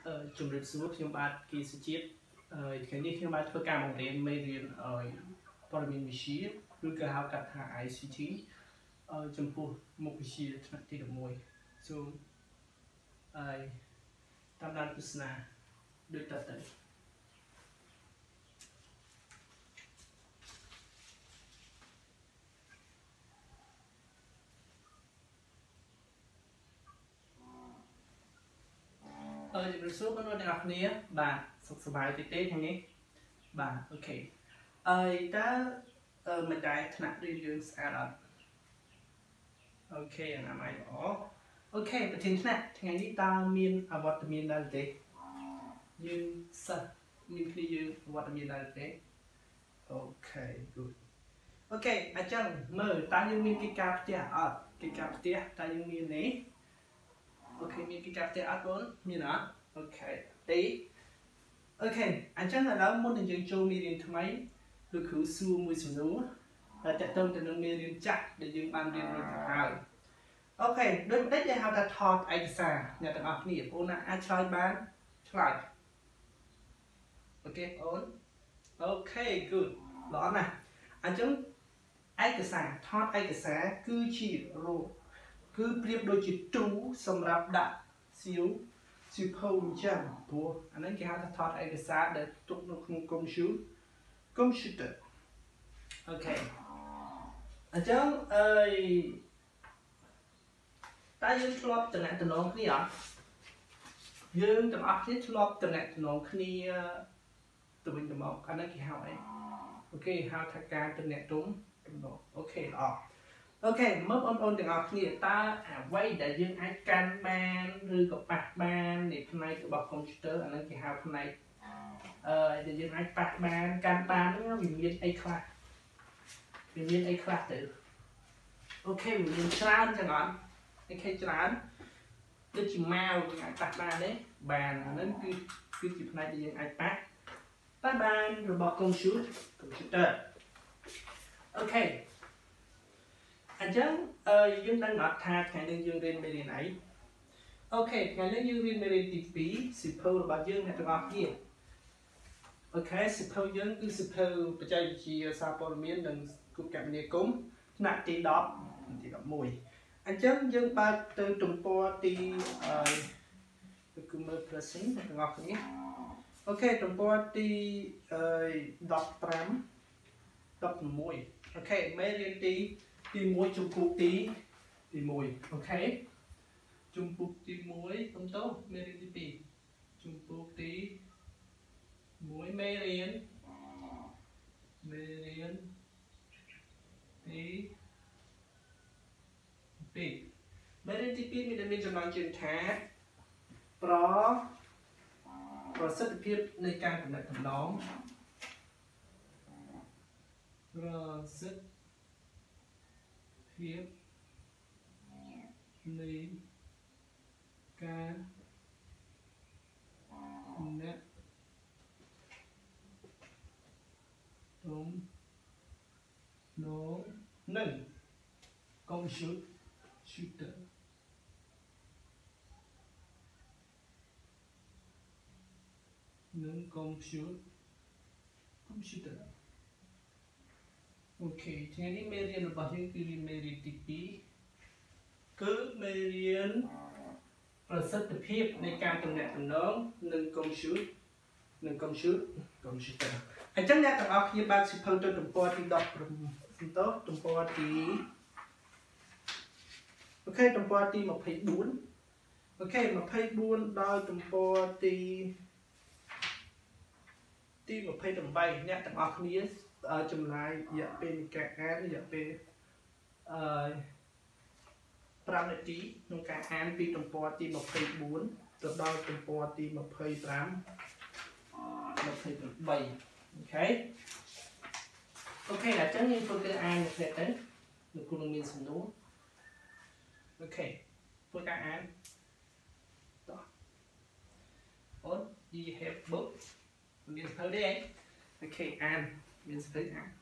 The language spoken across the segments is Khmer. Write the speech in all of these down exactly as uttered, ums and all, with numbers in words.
ជំរាបសួរខ្ញុំបាទគីសុជាតិថ្ងៃនេះខ្ញុំបានធ្វើការបង្រៀនមេរៀនព័ត៌មានវិទ្យាឬក៏ហៅកាត់ថា I C T ចំពោះមុខវិជ្ជាថ្នាក់ទីelevenសូមឲ្យតាមដានទស្សនាដូចតទៅអឺជំរាបសួរបងប្អូនទាំងអស់គ្នាបាទសុខសប្បាយទេទេថ្ងៃនេះបាទអូខេអើយតើមិនដែរថ្នាក់រៀនយើងស្អាតអត់អូខេអនាម័យល្អអូខេប្រធានថ្នាក់ថ្ងៃនេះតើមានអវត្តមានដែរទេយើងសិស្សមានគ្នាយើងអវត្តមានដែរទេអូខេ good អូខេអញ្ចឹងមើលតើយើងមានកិច្ចការផ្ទះអត់កិច្ចការផ្ទះតើយើងមានទេអូខេមានកិច្ចការផ្ទះអត់បងមានអត់អូខេទេអូខេអញ្ចឹងឥឡូវមុននឹងយើងចូលមេរៀនថ្មីលោកគ្រូសួរមួយសំណួរតែតើតើទៅនឹងមេរៀនចាស់ដែលយើងបានរៀនរួចទៅហើយអូខេដូចម្ដេចដែលហៅថាថតឯកសារអ្នកទាំងអស់គ្នាបងណាអាចឆ្លើយបានឆ្លើយអូខេអូនអូខេ good ល្អណាស់អញ្ចឹងឯកសារថតឯកសារគឺជារូបគឺប្រៀបដូចជាទូសម្រាប់ដាក់សៀវសៀវភៅអញ្ចឹងព្រោះអានេះគេហៅថាថតឯកសារដែលទុកនៅក្នុង computer computer អូខេអញ្ចឹងអើយតើយើងធ្លាប់តំណែងតំណងគ្នាអត់យើងទាំងអស់គ្នាធ្លាប់តំណែងតំណងគ្នាទៅវិញទៅមកអានេះគេហៅអីអូខេហៅថាការតំណែងទុំតំណងអូខេល្អអូខេមើលបងប្អូនទាំងអស់គ្នាតើអ្វីដែលយើងអាចកាន់បានឬក៏ប៉ះបាននៃផ្នែករបស់ computer អានេះគេហៅផ្នែកអឺដែលយើងអាចប៉ះបានកាន់បានហ្នឹងវាមានអីខ្លះវាមានអីខ្លះទៅអូខេវាមានច្រើនចឹងអត់អូខេច្រើនដូចជាម៉ាវយើងអាចប៉ះបានទេបានអាហ្នឹងគឺគឺជាផ្នែកដែលយើងអាចប៉ះប៉ះបានរបស់ computer computer អូខេអញ្ចឹងអឺយើងដឹងអត់ថាថ្ងៃនេះយើងរៀនមេរៀនអីអូខេថ្ងៃនេះយើងរៀនមេរៀនទីtwoសៀវភៅរបស់យើងអ្នកទាំងអស់គ្នាអូខេសៀវភៅយើងគឺសៀវភៅបច្ចេកវិទ្យាសារព័ត៌មាននិងគមនាគមន៍ថ្នាក់ទីtenទីelevenអញ្ចឹងយើងបើកទៅទំព័រទីអឺគឺមើល pressing អ្នកទាំងអស់គ្នាអូខេទំព័រទីអឺfifteen 16អូខេមេរៀនទីទីoneជំពូកទីទីoneអូខេជំពូកទីoneកំតោមេរៀនទីtwoជំពូកទីoneមេរៀនមេរៀនទីtwoមេរៀនទីtwoមានមានចំណងជើងថាប្រប្រសិទ្ធភាពនៃការកំណត់តំណងប្រសិទ្ធភាពនៃការអ្នកទំនងនឹង computer នឹង computer computer អូខេថ្ងៃនេះមេរៀនរបស់យើងគឺមេរៀនទីtwoគឺមេរៀនប្រសិទ្ធភាពនៃការទំនាក់ទំនងនឹង computer នឹង computer computer អញ្ចឹងអ្នកទាំងអស់គ្នាបើកសៀវភៅទៅទំព័រទីtenសំទោសទំព័រទីអូខេទំព័រទីtwenty-fourអូខេtwenty-fourដល់ទំព័រទីទីtwenty-eightអ្នកទាំងអស់គ្នាចំណាយរយៈពេលនៃការអានរយៈពេលអឺfiveនាទីក្នុងការអានពីទំព័រទីtwenty-fourទៅដល់ទំព័រទីtwenty-five twenty-eightអូខេអូខេអញ្ចឹងយើងធ្វើការអានមួយផ្លែទៅលោកគ្រូនឹងមានសំណួរអូខេធ្វើការអានតោះអូន you have book មានសភៅទេអូខេអានមានសភៅអាន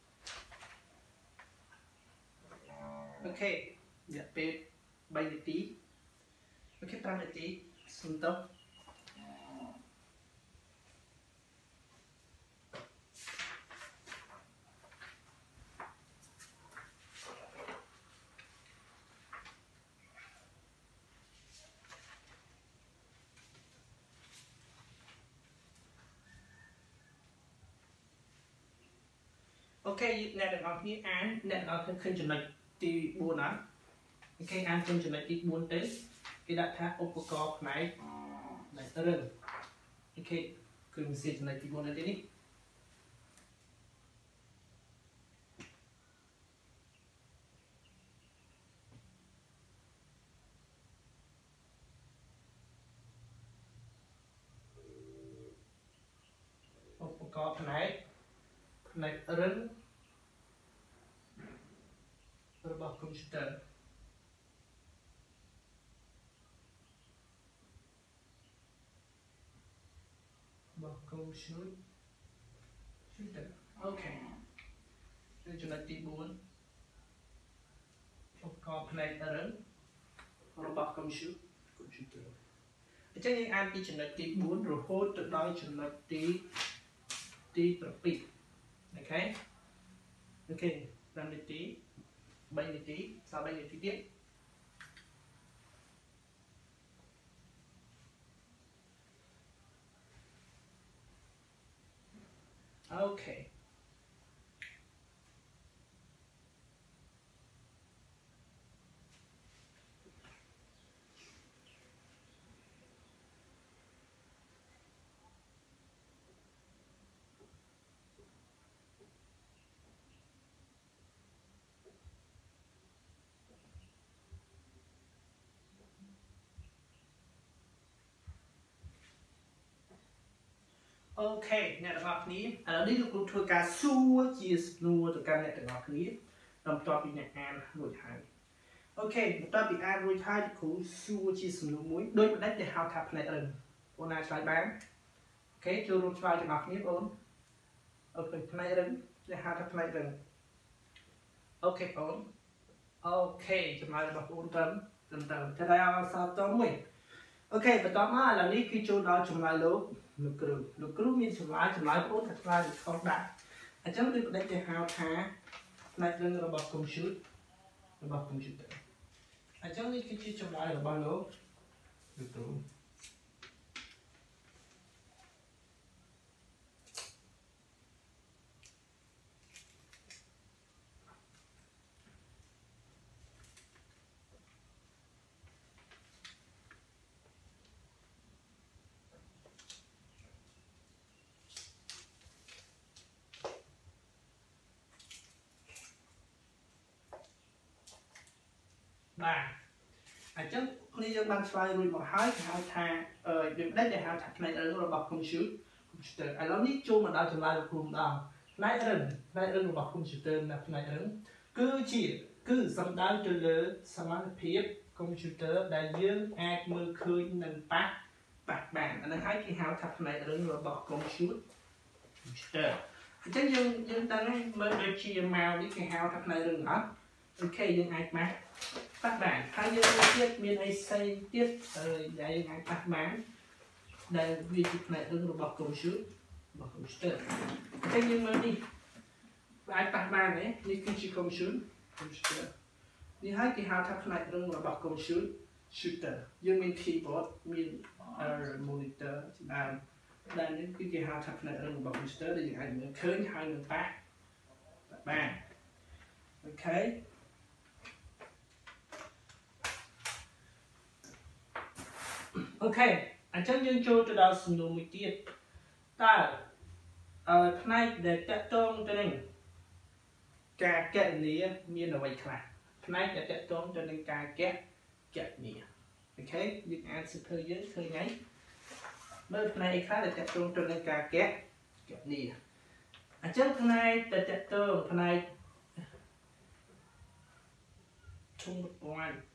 អូខេរយៈពេលthreeនាទីអូខេfiveនាទីសំទោស ok nè được ngọc như án nè ngọc khinh chuẩn lệch thì buồn á ok án khinh chuẩn lệch thì buồn tới cái đặt thác उपकरण này này tới rừng ok cứ mình sẽ chuẩn lệch thì buồn đến đi उपकरण này này rừngរបស់ computer របស់ computer អូខេនេះចំណុចទីbốnឧបករណ៍ផ្នែករឹងរបស់ computer computer អញ្ចឹងយើងអានពីចំណុចទីbốnរហូតទៅដល់ចំណុចទីទី7អូខេអូខេ5នាទី3នាទីសល់3នាទីទៀត Okay. Ok, nè các bạn ní, ở đây chúng tôi cả xua chia nua từ căn nè các bạn ní, đồng to bị nè an rồi hai. Ok, một to bị an rồi hai thì cũng xua chia nua muối, đôi một đất để hao thập này ẩn, ôn ai sai bán. Ok, cho luôn cho các bạn ní ôn, ở phần này ẩn để hao thập này ẩn. Ok ôn, ok, cho mai là ôn tấm, tấm tấm, thế đây sao tóm mình. Ok, và tóm á là ní khi cho đó trong lại lúc lực cừu lực cừuមានចម្លើយចម្លើយបងថាឆ្លើយខុសដាក់អញ្ចឹងគឺបដិជាហៅថាផ្នែករឿងរបស់ computer របស់ computer អញ្ចឹងនេះគឺជាចម្លើយរបស់លោកលោកគ្រូបាទអញ្ចឹងគ្នាយើងបានឆ្លើយរួចមកហើយគេហៅថាអឺយើងដេញគេហៅថាផ្នែករឿងរបស់ computer computer ឥឡូវនេះចូលមកដល់ចម្លើយរបស់គ្រូម្ដងផ្នែករឿងផ្នែករឿងរបស់ computer នៅផ្នែករឿងគឺជាគឺសំដៅទៅលើសមត្ថភាព computer ដែលយើងអាចមើលឃើញនិងប៉ះប៉ះបានអានេះហើយគេហៅថាផ្នែករឿងរបស់ computer computer អញ្ចឹងយើងយើងដឹងហើយមើលដូចជាមកនេះគេហៅថាផ្នែករឿងអត់អូខេយើងអាចម៉ាស់ប៉ះបានហើយយើងមានទៀតមានអីផ្សេងទៀតដែលយើងអាចប៉ះបានដែលវាជាផ្នែករឿងរបស់ computer របស់ computer អញ្ចឹងយើងមើលនេះវាអាចប៉ះបានទេនេះគឺជា computer computer នេះហើយគេហៅថាផ្នែករឿងរបស់ computer shooter យើងមាន keyboard មាន monitor ជាដើមដែលនេះគឺគេហៅថាផ្នែករឿងរបស់ computer ដែលយើងអាចមើលឃើញហើយនឹងប៉ះបានអូខេអូខេអញ្ចឹងយើងចូលទៅដល់សំណួរមួយទៀតតើអឺផ្នែកដែលតកតងទៅនឹងការកណនាមានអ្វីខ្លះផ្នែកដែលតកតងទៅនឹងការកកណនាអូខេយើងអានសៀវភៅយើងឃើញហើយមើលផ្នែកខ្លះដែលតកតងទៅនឹងការកកណនាអញ្ចឹងផ្នែកដែលតកតងផ្នែកធំប្រព័ន្ធ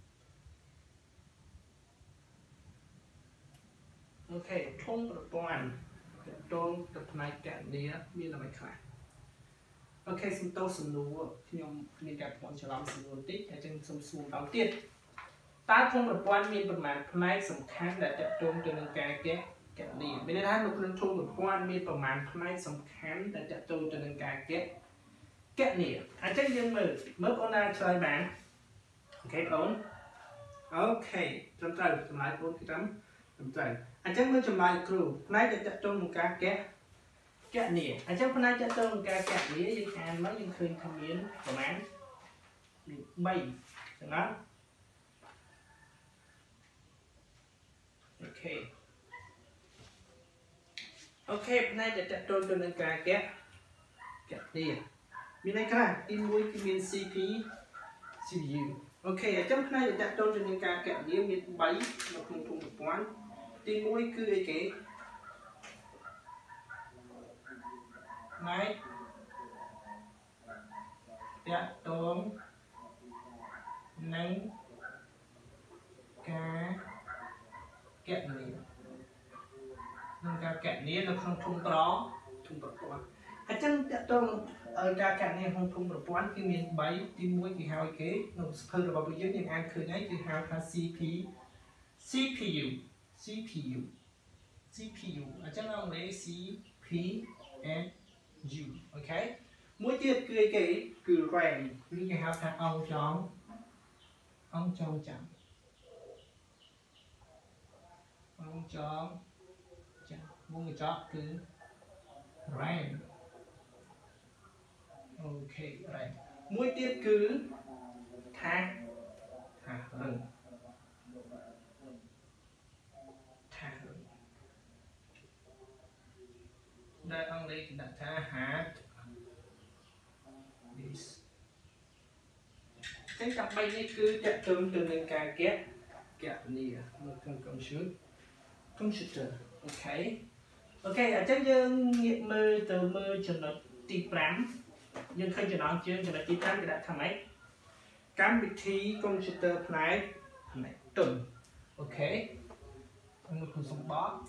អូខេធំប្រព័ន្ធតងទៅផ្នែកកណនាមានអ្វីខ្លះអូខេសំទោសសំណួរខ្ញុំមានការបំច្រឡំសំណួរបន្តិចហើយចឹងសូមសួរម្ដងទៀតតើធំប្រព័ន្ធមានប្រមាណផ្នែកសំខាន់ដែលតកតងទៅនឹងការកកណនាមានន័យថានៅក្នុងធំប្រព័ន្ធមានប្រមាណផ្នែកសំខាន់ដែលតកតងទៅនឹងការកកណនាអញ្ចឹងយើងមើលមើលបងណាឆ្លើយបានអូខេបងអូខេត្រឹមត្រូវចម្លើយបងគឺត្រឹមត្រឹមត្រូវអញ្ចឹងមើលចម្លើយគ្រូផ្នែកដែលតកតងនឹងការក kẹt nè anh chắc hôm nay cho tôi một cái kẹt nè nhưng ăn mấy nhưng khơi tham miến của mán bay chẳng đó ok ok hôm nay để cho tôi tôi một cái kẹt kẹt nè bên này cả in mũi cái miếng xê pê xê pê u ok ở trong này để cho tôi tôi một cái kẹt nè miếng bay một thùng thùng một quán in mũi cứ cái cái máy dạ tôm nắng cá kẹt nè nâng cá kẹt nè nó không thùng đó thùng bật quá ở trong dạ tôm ở cá kẹt nè không thùng bật quán cái miếng bay tìm mũi cái hào cái nó phơi vào bây giờ những ăn khơi đấy cái hào là xê pê xê pê u xê pê u xê pê u ở trong ông lấy xê pê and u ok mỗi tiết cười cái cười rèn như cái hào thằng ông chọn ông chọn chẳng ông chọn chẳng muốn người chọn cứ rèn ok rèn mỗi tiết cứ thả thả rừng thả rừng đây ông đây đặt thả hạt cái cặp bay này cứ chặt tương từ nền cà kép kẹp nè một con công suất công suất ok ok ở trên dương nghiệm mơ từ mơ cho nó tì bám nhưng khi cho nó chưa cho nó tì bám thì đã thằng ấy cam bị thi công suất này này tuần ok một con sông bó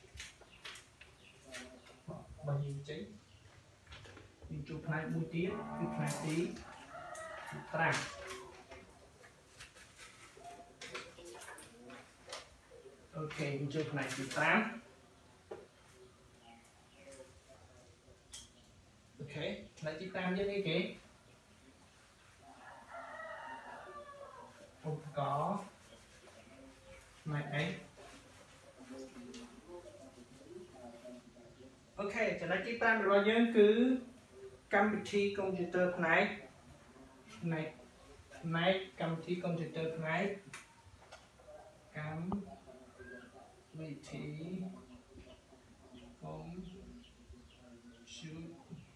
bao nhiêu chính mình chụp này mũi tiết chụp này tí trăng ok mình chụp này tí tám ok lại tí tám với cái kế không có này ấy ok trở lại tí tám rồi nhớ cứ computer computer này này này computer computer này cam vị trí công suất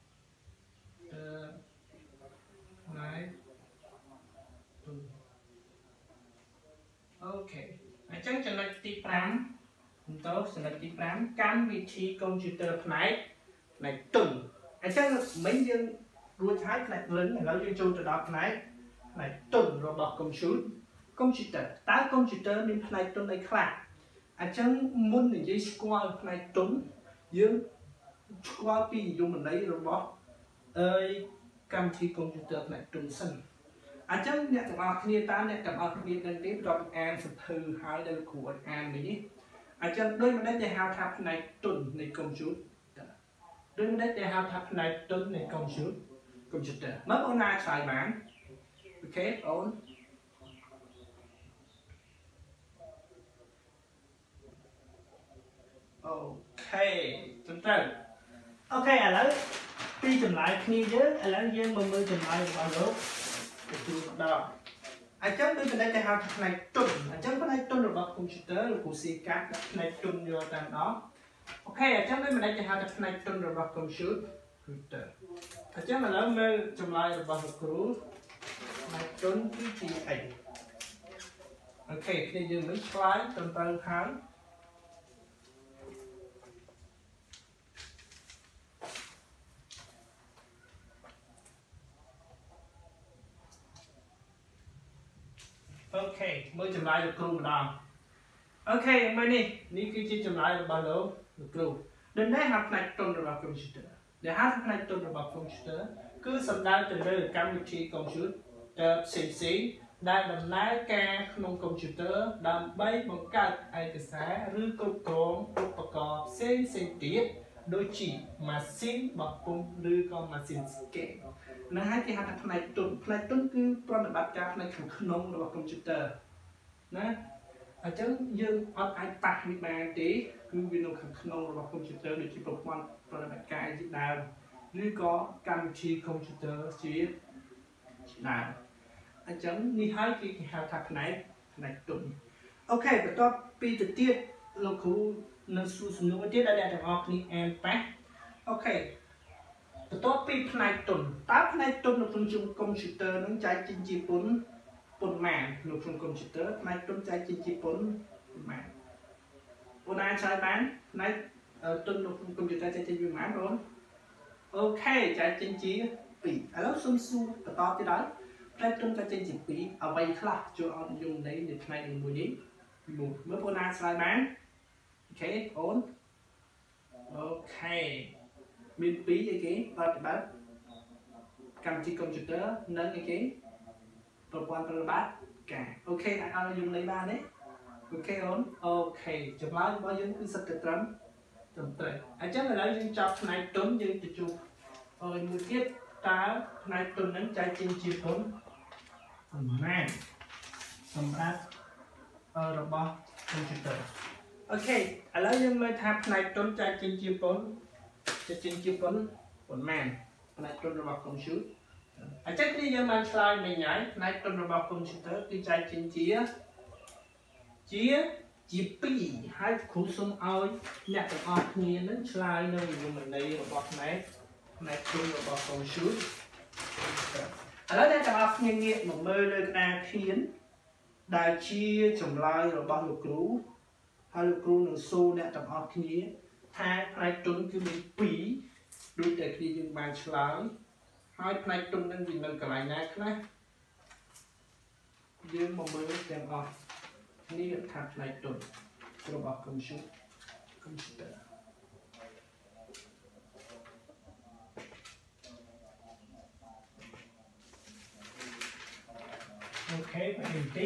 này ok ở trong trường hợp tí tám tốt trường hợp tí tám cam vị trí computer này này tuần ở trong mấy dương đua thái này lớn này nó dương châu từ đó này này tuần rồi bọc công suất computer tá computer nên này tuần này khác ở trong môn này dưới square này tuần dương square pi dùng mình lấy rồi bọc ơi cam thi computer này tuần sinh ở trong nhận gặpគ្នាta nhận gặpគ្នាđang tiếp tục an sự thư hai đây của an mỹ ở trong đôi mình đây hào tháp này tuần này công suất đôi mình đây hào tháp này tuần này công suất computer mất con nào xài bán ok ổn ok chúng ta ok à lấy đi chùm lại khi chứ à lấy dân mà mưa chùm lại vào lúc đó à chắc đôi mình đây là hào tháp này tuần à chắc có đây tuần rồi bật computer là của xì cát này tuần vô tầm đó ok à chắc đôi mình đây là hào tháp này tuần rồi bật computer à chắc mà lớn mê chùm lại rồi bật cửu này tuần cái gì ấy ok khi dương mới slide tuần tơ kháng ok mới chùm lại được cửu một đòn ok mới đi ní cứ chỉ chùm lại được bao lâu được cửu đến đây học này tuần rồi bật computer để hát này tuần rồi bật computer cứ sầm đai từ đây cam vị trí công suất xịn xíได้ดำน้ำการขนมคอมพิวเตอร์ดำใบบังคับเอกสารหรือกฎกองอุปกรณ์เส้นเส้นติดโดยจีมาซินบักปุ่มหรือก็มาซินสเกตนะฮะที่หาทางในตุนในตุนคือปฏิบัติการในขนมระบบคอมพิวเตอร์นะอาจจะยังเอาไอปักมีบางทีคือวินโดว์ขนมระบบคอมพิวเตอร์โดยที่โปรแกรมប្រតិបត្តិការជាដើមឬក៏កម្មវិធីកុំព្យូទ័រជាដើមអញ្ចឹងនេះហើយគេហៅថាផ្នែកផ្នែកទុនអូខេបន្ទាប់ពីទៅទៀតលោកគ្រូនៅសួរសំណួរទៀតដែលអ្នកទាំងអស់គ្នាអានប៉ះអូខេបន្ទាប់ពីផ្នែកទុនតើផ្នែកទុននៅក្នុងកុំព្យូទ័រនឹងចែកចេញជាពន្ធពន្ធម៉ាននៅក្នុងកុំព្យូទ័រផ្នែកទុនចែកចេញជាពន្ធម៉ានបងអាចឆ្លើយបានផ្នែកទុននៅក្នុងកុំព្យូទ័រចែកចេញជាម៉ានបងអូខេចែកចេញជាពីរឥឡូវសូមសួរបន្តទៀតដល់ផ្នែកទុនចែកចេញជាពីរអ្វីខ្លះចូលអត់យល់ន័យនៃផ្នែកមួយនេះមួយមើលបងអាចឆ្លើយបានអូខេបងអូខេមានពីរអីគេប្រតិបត្តិកម្មវិធីកុំព្យូទ័រនិងអីគេប្រព័ន្ធប្រតិបត្តិការអូខេអាចឲ្យយល់ន័យបានទេអូខេអូនអូខេចម្លើយរបស់យើងគឺសិតតែត្រឹមត្រឹមត្រូវអញ្ចឹងឥឡូវយើងចាប់ផ្នែកទុនយើងទៅជួបអឺមួយទៀតតើផ្នែកទុនហ្នឹងចែកចេញជាពន្ធប៉ុន្មានសម្រាប់របស់កុំព្យូទ័រអូខេឥឡូវយើងមើលថាផ្នែកទុនចែកចេញជាពន្ធចែកចេញជាពន្ធប៉ុន្មានផ្នែកទុនរបស់កុំព្យូទ័រអញ្ចឹងគ្នាយើងបានឆ្លើយមិញហើយផ្នែកទុនរបស់កុំព្យូទ័រគឺចែកចេញជាជាជាពីរហើយគ្រូសូមឲ្យអ្នកទាំងអស់គ្នានឹងឆ្លើយនៅវិញ្ញាណន័យរបស់ផ្នែកផ្នែកទុនរបស់កុំព្យូទ័រឥឡូវអ្នកទាំងអស់គ្នាងាកមកមើលលើក្តារខៀនដែលជាចម្លើយរបស់លោកគ្រូហើយលោកគ្រូនឹងសួរអ្នកទាំងអស់គ្នាថាផ្នែកទុនគឺមានពីរដូចតែគ្នាយើងបានឆ្លើយហើយផ្នែកទុននឹងវានៅកន្លែងណាខ្លះយើងមកមើលទាំងអស់គ្នាថាផ្នែកទុនរបស់កុំព្យូទ័រកុំព្យូទ័រអូខេបន្តិច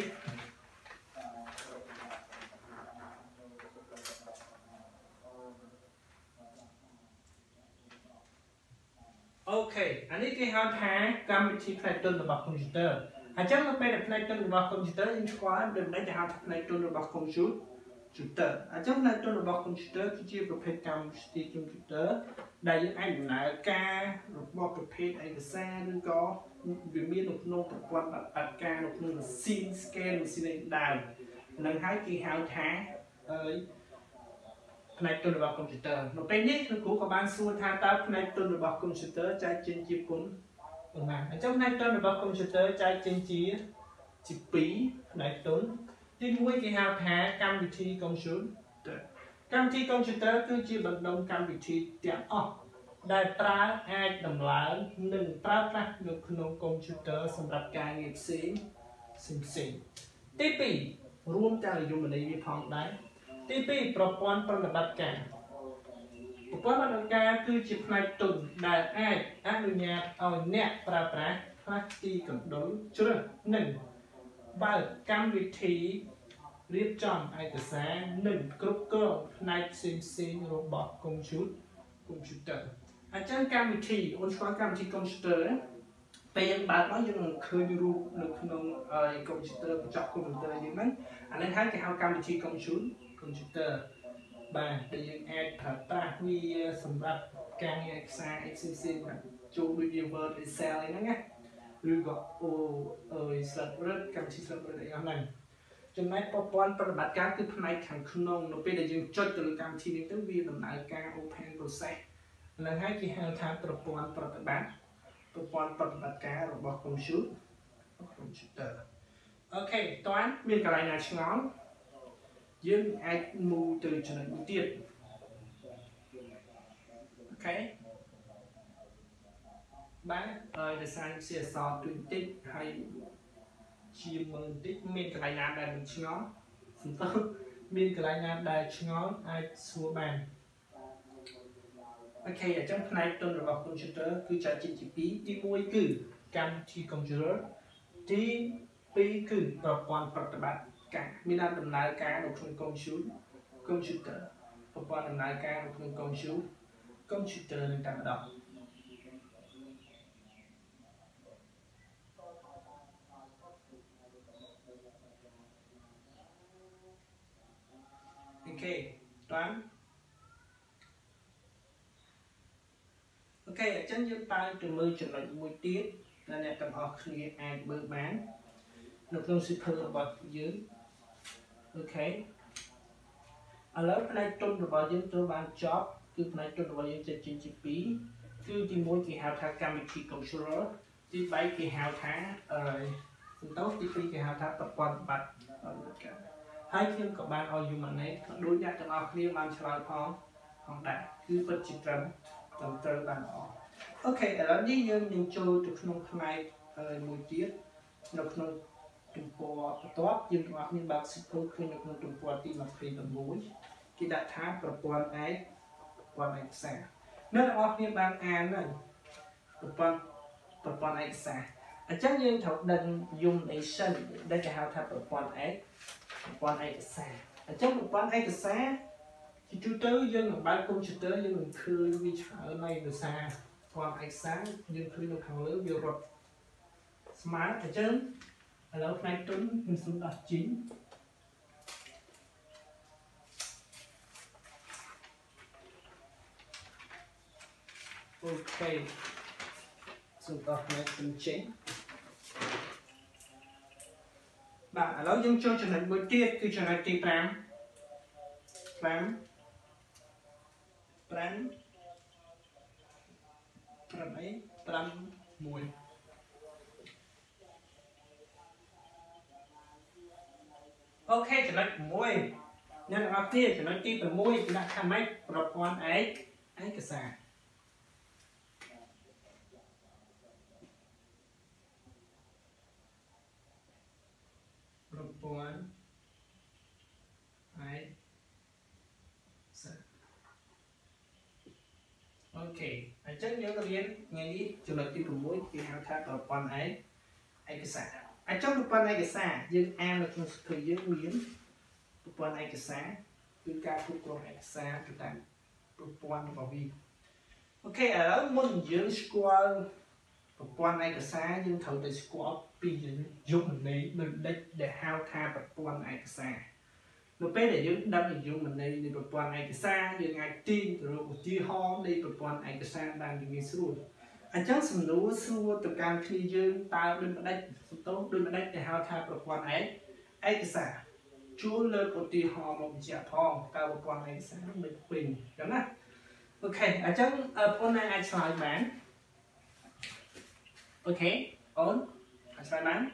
អូខេអានេះគេហៅថាកម្មវិធីផ្នែកទុនរបស់កុំព្យូទ័រអញ្ចឹងនៅពេលដែលផ្នែកទុនរបស់កុំព្យូទ័រយើងស្គាល់ដូចនេះគេហៅថាផ្នែកទុនរបស់កុំព្យូទ័រអញ្ចឹងផ្នែកទុនរបស់កុំព្យូទ័រគឺជាប្រភេទកម្មវិធីកុំព្យូទ័រដែលយើងអាចដំណើរការរបស់ប្រភេទឯកសារឬក៏វាមាននៅក្នុងប្រព័ន្ធបដិការនៅក្នុងម៉ាស៊ីន scan ម៉ាស៊ីនឯដើមនឹងហើយគេហៅថាអឺផ្នែកទុនរបស់កុំព្យូទ័រនៅពេលនេះលោកគ្រូក៏បានសួរថាតើផ្នែកទុនរបស់កុំព្យូទ័រចែកចេញជាពន្ធប៉ុន្មានអញ្ចឹងផ្នែកទុនរបស់កុំព្យូទ័រចែកចេញជាជាពីរផ្នែកទុនទីមួយគេហៅថាកម្មវិធីកុំព្យូទ័រកម្មវិធីកុំព្យូទ័រគឺជាបណ្ដុំកម្មវិធីទាំងអស់ដែលប្រើអាចដំឡើងនិងប្រើប្រាស់នៅក្នុងកុំព្យូទ័រសម្រាប់ការងារផ្សេងផ្សេងៗទីពីររួមទាំងនិយមន័យវាផងដែរទីពីរប្រព័ន្ធប្រតិបត្តិការប្រព័ន្ធប្រតិបត្តិការគឺជាផ្នែកទុនដែលអាចអនុញ្ញាតឲ្យអ្នកប្រើប្រាស់ផ្លាស់ទីកណ្ដុរជ្រើសនិងបើកកម្មវិធីរៀបចំឯកសារនិងគ្រប់គ្រងផ្នែកផ្សេងៗរបស់កុំព្យូទ័រអញ្ចឹងកម្មវិធីអូនស្គាល់កម្មវិធីកុំព្យូទ័រពេលយើងបើកមកយើងឃើញរូបនៅក្នុងកុំព្យូទ័របញ្ចុះកុំព្យូទ័រយើងហ្នឹងអានេះហើយគេហៅកម្មវិធីកុំព្យូទ័របាទដែលយើងអាចប្រើប្រាស់វាសម្រាប់ការងារឯកសារអីផ្សេងៗបាទចូលដូចជា Word Excel អីហ្នឹងណាឬក៏អូអឺ Slide កម្មវិធី Slide អីអស់ហ្នឹងចំណែកប្រព័ន្ធប្រតិបត្តិការគឺផ្នែកខាងក្នុងនៅពេលដែលយើងចុចទៅលើកម្មវិធីនេះទៅវាដំណើរការ Open Process ហ្នឹងហើយគេហៅថាប្រព័ន្ធប្រតិបត្តិប្រព័ន្ធប្រតិបត្តិការរបស់កុំព្យូទ័រអូខេតើមានកន្លែងណាឆ្ងល់យើងអាចមូលទៅចំណុចមួយទៀតអូខេបាទហើយដោយសារជាអក្សរទូចតិចហើយជាមើលតិចមានកន្លែងណាដែលមិនឆ្ងល់សំទោសមានកន្លែងណាដែលឆ្ងល់អាចសួរបានអូខេអញ្ចឹងផ្នែកទុនរបស់កុំព្យូទ័រគឺចែកចេញជាពីរទីមួយគឺកម្មវិធីកុំព្យូទ័រទីពីរគឺប្រព័ន្ធប្រតិបត្តិការមានដំណើរការនៅក្នុងកុំព្យូកុំព្យូទ័រប្រព័ន្ធដំណើរការនៅក្នុងកុំព្យូកុំព្យូទ័រនឹងតែម្ដងអូខេតាមចឹងយើងតើទៅមើលចំណុចមួយទៀតដែលអ្នកទាំងអស់គ្នាអាចមើលបាននៅក្នុងសៀវភៅរបស់យើងអូខេឥឡូវផ្នែកទុនរបស់យើងត្រូវបានចប់គឺផ្នែកទុនរបស់យើងចេញជាពីរគឺទីមួយគេហៅថាកម្មវិធី controller ទីបីគេហៅថាអឺសំដៅទីពីរគេហៅថាប្រព័ន្ធបាត់ហើយខ្ញុំក៏បានឲ្យ human name ដូចអ្នកទាំងអស់គ្នាបានឆ្លើយផងផងដែរគឺពិតជាត្រឹមត្រឹមត្រូវបានល្អអូខេឥឡូវនេះយើងនឹងចូលទៅក្នុងផ្នែកមួយទៀតនៅក្នុងទំព័របន្ទាប់យើងទាំងអស់គ្នាបើកសិភៅឃើញនៅក្នុងទំព័រទីยี่สิบหกគេដាក់ថាប្រព័ន្ធឯកប្រព័ន្ធឯកសារអ្នកទាំងអស់គ្នាបានអានហើយប្រព័ន្ធប្រព័ន្ធឯកសារអញ្ចឹងយើងត្រូវដឹង Unation ដែលគេហៅថាប្រព័ន្ធឯកប្រព័ន្ធឯកសារអញ្ចឹងប្រព័ន្ធឯកសារជាទូទៅយើងនឹងបើកកុំព្យូទ័រយើងនឹងឃើញវាច្រើននៃភាសាប្រព័ន្ធឯកសារយើងឃើញនៅខាងលើវារត់ស្មើអញ្ចឹងឥឡូវផ្នែកទុនខ្ញុំសូមដោះជីងអូខេសូមដោះផ្នែកទុនចេញបាទឥឡូវយើងចូលចំណុចមួយទៀតគឺចំណុចទីห้า ห้า ห้า 5អីห้า 1អូខេចំណុចหกអ្នកទាំងអស់គ្នាចំណុចទីหกគេដាក់ថាម៉េចប្រព័ន្ធឯកឯកសារប្រព័ន្ធឯកសារអូខេអញ្ចឹងយើងរៀនថ្ងៃនេះចំណុចទីหกគេហៅថាប្រព័ន្ធឯកឯកសារអញ្ចឹងប្រព័ន្ធឯកសារយើងអាននៅក្នុងសៀវភៅយើងមានប្រព័ន្ធឯកសារគឺការគ្រប់គ្រងឯកសារទៅតាមប្រព័ន្ធរបស់វាអូខេឥឡូវមុនយើងស្គាល់ប្រព័ន្ធឯកសារយើងត្រូវតែស្គាល់ពីយុគន័យនៅដេចដែលហៅថាប្រព័ន្ធឯកសារនៅពេលដែលយើងដឹងយុគន័យនៃប្រព័ន្ធឯកសារយើងអាចទាញទៅរកឧទាហរណ៍នៃប្រព័ន្ធឯកសារបានងាយស្រួលអញ្ចឹងសំណួរសួរទៅកាន់គ្នាយើងតើដូចម្ដេចសំទោសដូចម្ដេចដែលហៅថាប្រព័ន្ធឯកឯកសារជួលលើកឧទាហរណ៍មកបញ្ជាក់ផងតើប្រព័ន្ធឯកសារមិនពេញអញ្ចឹងណាអូខេអញ្ចឹងបងប្អូនអាចឆ្លើយបានអូខេអូនអាចឆ្លើយបាន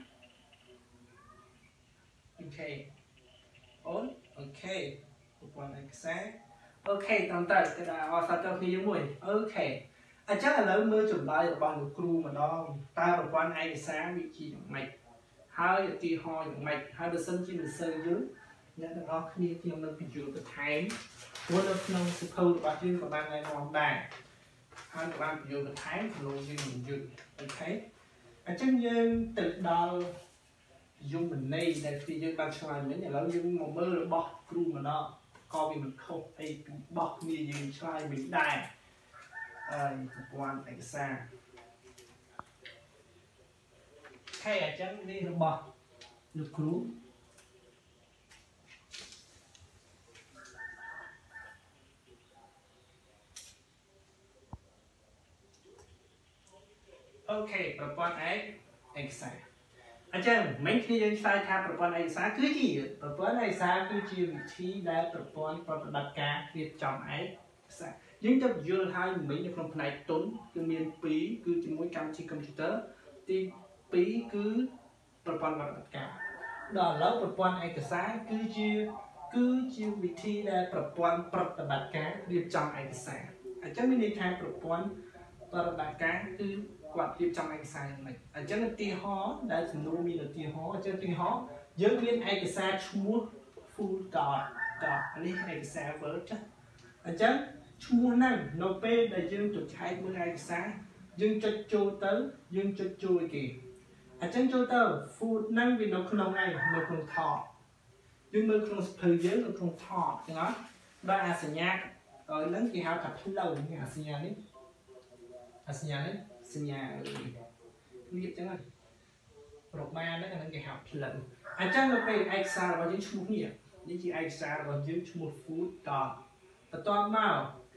អូខេអូនអូខេប្រព័ន្ធឯកសារអូខេតាមតើគេដាក់អសាទរគ្នាយើងមួយអូខេអញ្ចឹងឥឡូវមើលចម្លើយរបស់លោកគ្រូម្ដងតើប្រព័ន្ធឯកសារវាជាយ៉ាងម៉េចហើយឧទាហរណ៍យ៉ាងម៉េចហើយបើសិនជាមិនសូវយល់អ្នកទាំងអស់គ្នាខ្ញុំនឹងបញ្យល់បន្ថែមព្រោះនៅក្នុងសៀវភៅរបស់យើងក៏បានណែនាំដែរហើយក៏បានបញ្យល់បន្ថែមក្នុងយើងមិនយល់អូខេអញ្ចឹងយើងទៅដល់យមន័យដែលពីយើងបានឆ្លើយមិញឥឡូវយើងមកមើលរបស់គ្រូម្ដងក៏វាមិនខុសអីពីរបស់គ្នាយើងឆ្លើយមិញដែរហើយប្រព័ន្ធឯកសារខេអញ្ចឹងនេះរបស់លោកគ្រូអូខេប្រព័ន្ធឯកឯកសារអញ្ចឹងមិញគ្នាយើងឆ្លើយថាប្រព័ន្ធឯកសារគឺជាប្រព័ន្ធឯកសារគឺជាវិធីដែលប្រព័ន្ធប្រតិបត្តិការរៀបចំឯកសារយើងទៅយល់ហើយមិញនៅក្នុងផ្នែកទុនគឺមានពីរគឺជាមួយកម្មវិធីកុំព្យូទ័រទីពីរគឺប្រព័ន្ធប្រតិបត្តិការដល់ឥឡូវប្រព័ន្ធឯកសារគឺជាគឺជាវិធីដែលប្រព័ន្ធប្រតិបត្តិការរៀបចំឯកសារអញ្ចឹងមានន័យថាប្រព័ន្ធប្រតិបត្តិការគឺគាត់រៀបចំឯកសារយ៉ាងម៉េចអញ្ចឹងឧទាហរណ៍ដែលសំណួរមានឧទាហរណ៍អញ្ចឹងឧទាហរណ៍យើងមានឯកសារឈ្មោះ full dot dot នេះឯកសារ Word ចាអញ្ចឹងឈ្មោះហ្នឹងនៅពេលដែលយើងចុចឆែកមើលឯកសារយើងចុចចូលទៅយើងចុចចូលឲ្យគេអញ្ចឹងចូលទៅ full ហ្នឹងវានៅក្នុងឯងនៅក្នុងថតយើងមើលក្នុងសៀវភៅយើងនៅក្នុងថតចឹងអត់ដល់អាសញ្ញាឲ្យហ្នឹងគេហៅថាផ្លូវនេះអាសញ្ញានេះអាសញ្ញានេះសញ្ញាលៀបចឹងហ្នឹងប្រមាណហ្នឹងអានឹងគេហៅផ្លូវអញ្ចឹងនៅពេលឯកសាររបស់យើងឈ្មោះនេះនេះជាឯកសាររបស់យើងឈ្មោះ full dot បន្ទាប់មក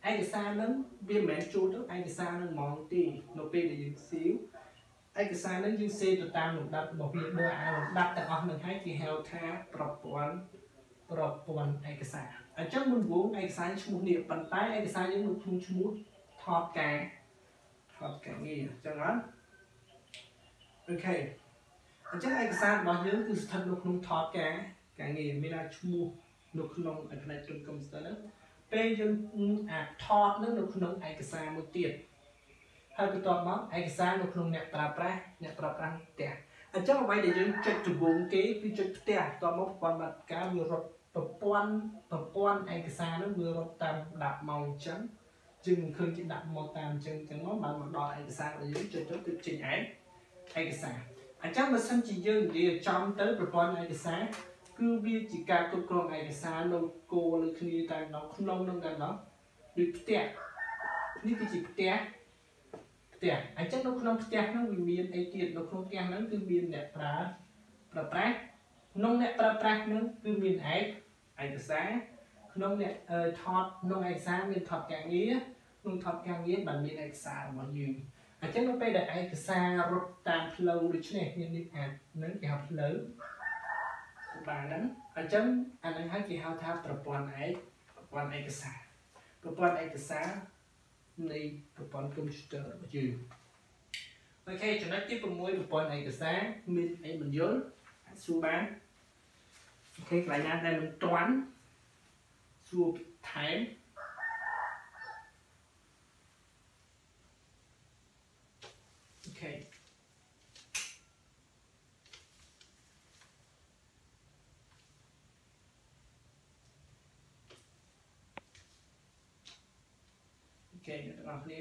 ai xa nó viên mẹ chú đó ai xa nó mong tì nó bê để dừng xíu ai xa nó dừng xe tụi ta một đặt một việc đưa ai đặt tại ông mình hay thì heo tha bọc quán bọc quán ai xa ở trong mình vốn ai xa những mục niệm bàn tay ai xa những mục không mút thọt cả thọt cả nghe chẳng lắm ok ở trong ai xa bao nhiêu từ thật nó không thọt cả cả nghe mới là chu nó không ở này trong công sở đó bây giờ à thọt nó nó không ai xa một tiền hay cái tọt mắm ai xa nó không nhặt trà pra nhặt trà pra tè ở trong vậy để chúng chơi từ vùng kế khi chơi tè tọt mắm còn mặt cá vừa rọt tập quan tập quan ai xa nó vừa rọt tam đạp màu trắng chừng khơi chỉ đạp màu tam chừng chừng nó bằng mặt đỏ ai xa là dưới chơi chơi từ trình ấy ai xa ở trong mà sân chỉ dương thì trong tới tập quan ai xa cứ biết chỉ cả cột cong ai xa nó cô là khi ta nó không nông nông gần đó được tèนี่คือจิตเตะเตะไอ้เจ้าลูกน้องเตะนั่งวิมีนไอ้เตียนลูกน้องเตะนั่นคือมีนเนี่ยปลาปลาปลาน้องเนี่ยปลาปลานั่นคือมีนไอ้ไอ้กระแสน้องเนี่ยเอ่อทอดน้องไอ้สามีนทอดแกงเงี้ยน้องทอดแกงเงี้ยบันมีนไอ้สามายืมไอ้เจ้าลูกไปได้ไอ้กระแสรถตามเพลวดิชเนี่ยนี่นี่อ่ะนั่นกี่หอบเพลวปลานั้นไอ้เจ้าอันนั้นให้กี่หอบท้าประปอนไอ้ประปอนไอ้กระแสประปอนไอ้กระแสnàyประปอนคอมพิวเตอร์มายืมโอเคចំណុចទី 6 ប្រព័ន្ធឯកសារមានអីបញ្យលអាចសួរបានអូខេកន្លែងណាដែលមិនទាន់សួរថែមអូខេអូខេអ្នកទាំងអស់គ្នា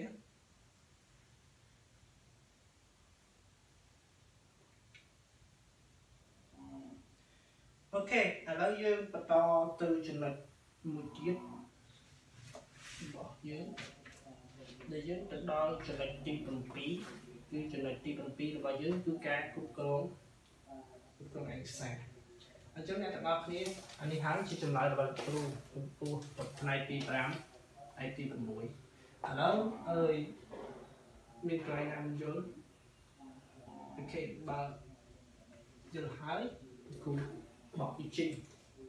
អូខេឥឡូវយើងបន្តទៅចំណុចមួយទៀតរបស់យើងដែលយើងទៅដល់ចំណុចទី 7 គឺចំណុចទី 7 របស់យើងគឺការគ្រប់គ្រងគ្រប់គ្រងឯកសារអញ្ចឹងអ្នកទាំងអស់គ្នាអានេះហើយជាចម្លើយរបស់គ្រូចំពោះផ្នែកទី 5 ផ្នែកទី 6 ឥឡូវអើយមានកន្លែងណាមិនយល់អូខេបើយល់ហើយគ្រូបកពីជិញ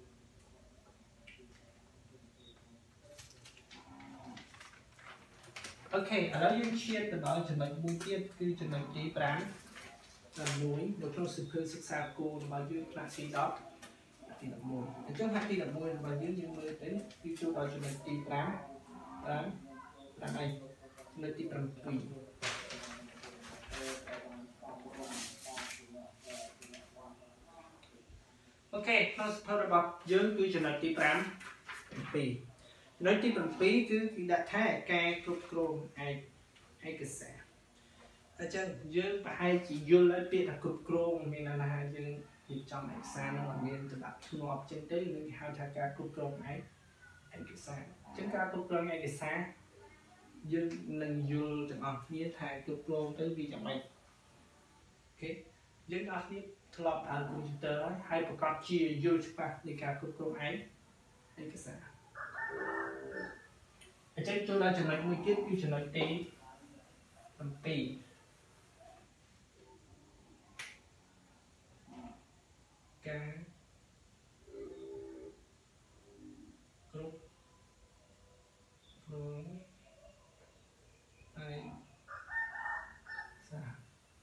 អូខេឥឡូវយើងឈានទៅដល់ចំណុចមួយទៀតគឺចំណុចទី 5 មួយនៅក្នុងសិភៅសិក្សាគោលរបស់យើងផ្នែកទី 10 ទី 11 អញ្ចឹងផ្នែកទី 11 របស់យើងយើងមើលទៅគឺចូលដល់ចំណុចទី 5 5 5អីចំណុចទី 7 អូខេក្នុងសិភៅរបស់យើងគឺចំណុចទី 5 7 ចំណុចទី 7 គឺគេដាក់ថាការគ្រប់គ្រងឯកឯកសារអញ្ចឹងយើងប្រហែលជាយល់ហើយពាក្យថាគ្រប់គ្រងមានន័យថាយើងរៀបចំឯកសារនោះឲ្យមានដំណាក់ធ្នាប់ចឹងទៅនឹងគេហៅថាការគ្រប់គ្រងឯកសារអញ្ចឹងការគ្រប់គ្រងឯកសារយើងនឹងយល់ទាំងអស់គ្នាថាគ្រប់គ្រងទៅវាយ៉ាងម៉េចអូខេយើងទាំងអស់គ្នាធ្លាប់ប្រើកុំព្យូទ័រហើយប្រកាសជាយល់ច្បាស់នៃការគ្រប់គ្រងឯកសារអញ្ចឹងចូលដល់ចំណុចមួយទៀតគឺចំណុចទី 7 ការគ្រប់គ្រងឯកសារ